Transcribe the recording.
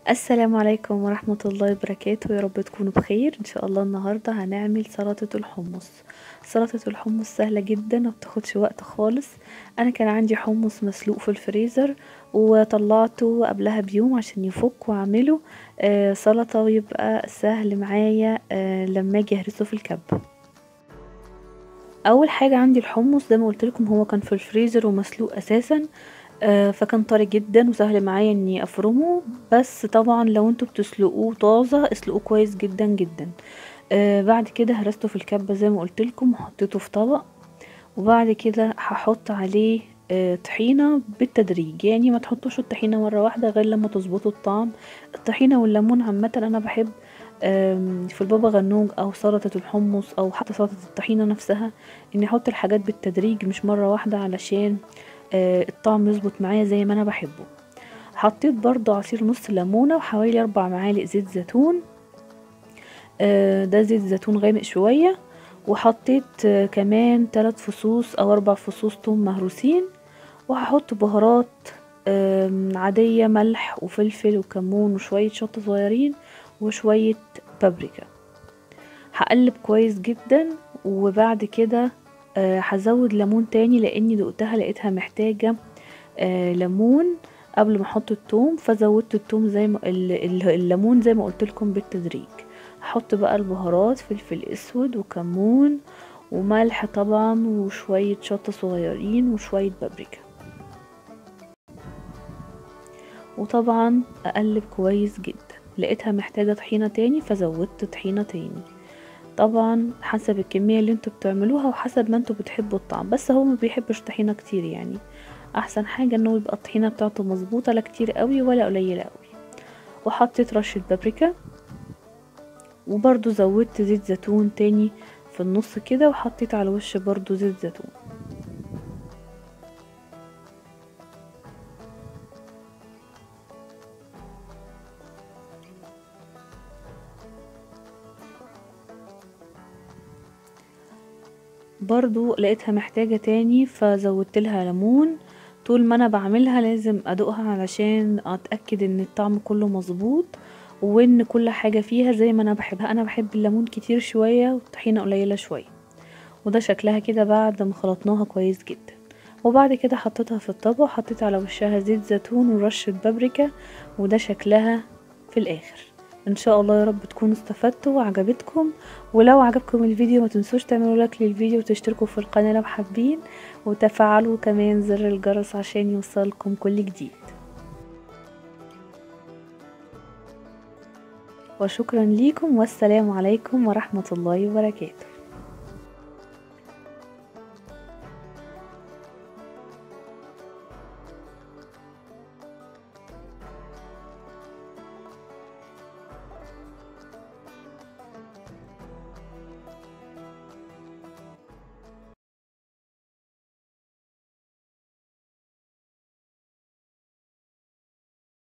السلام عليكم ورحمة الله وبركاته. يا رب تكونوا بخير ان شاء الله. النهاردة هنعمل سلطة الحمص. سلطة الحمص سهلة جدا ومبتاخدش وقت خالص. انا كان عندي حمص مسلوق في الفريزر وطلعته قبلها بيوم عشان يفك واعمله سلطة ويبقى سهل معايا لما اجي اهرسه في الكبة. اول حاجة عندي الحمص زي ما قلت لكم هو كان في الفريزر ومسلوق اساسا، فكان طري جدا وسهل معايا اني افرمه. بس طبعا لو انتوا بتسلقوه طازه اسلقوه كويس جدا جدا. بعد كده هرسته في الكبه زي ما قلت لكم وحطيته في طبق، وبعد كده هحط عليه طحينه بالتدريج، يعني ما تحطوش الطحينه مره واحده غير لما تظبطوا الطعم. الطحينه والليمون عامه انا بحب في البابا غنوج او سلطه الحمص او حتى سلطه الطحينه نفسها اني احط الحاجات بالتدريج مش مره واحده علشان الطعم يظبط معايا زي ما انا بحبه. حطيت برضو عصير نص ليمونة وحوالي 4 معالق زيت زيتون، ده زيت زيتون غامق شوية. وحطيت كمان 3 فصوص او 4 فصوص توم مهروسين. وهحط بهارات عادية، ملح وفلفل وكمون وشوية شطة صغيرين وشوية بابريكا. هقلب كويس جدا، وبعد كده هزود ليمون تاني لاني دقتها لقيتها محتاجة ليمون قبل ما احط التوم، فزودت التوم زي ما الليمون زي ما قلت لكم بالتدريج. هحط بقى البهارات فلفل اسود وكمون وملح طبعا وشوية شطة صغيرين وشوية بابريكا، وطبعا اقلب كويس جدا. لقيتها محتاجة طحينة تاني فزودت طحينة تاني، طبعا حسب الكمية اللي انتوا بتعملوها وحسب ما انتوا بتحبوا الطعم. بس هو ما بيحبش طحينة كتير، يعني احسن حاجة انه يبقى الطحينة بتاعته مظبوطة، لا كتير قوي ولا قليلة قوي. وحطيت رشة بابريكا، وبرضو زودت زيت زيتون تاني في النص كده، وحطيت على الوش برضو زيت زيتون. برضو لقيتها محتاجة تاني فزودت لها ليمون. طول ما انا بعملها لازم ادوقها علشان اتأكد ان الطعم كله مظبوط وان كل حاجة فيها زي ما انا بحبها. انا بحب الليمون كتير شوية والطحينة قليلة شوية. وده شكلها كده بعد ما خلطناها كويس جدا. وبعد كده حطيتها في الطبق، حطيت على وشها زيت زيتون ورشة بابريكا، وده شكلها في الاخر. ان شاء الله يا رب تكونوا استفدتوا وعجبتكم. ولو عجبكم الفيديو ما تنسوش تعملوا لايك للفيديو وتشتركوا في القناة لو حابين، وتفعلوا كمان زر الجرس عشان يوصلكم كل جديد. وشكرا ليكم والسلام عليكم ورحمة الله وبركاته.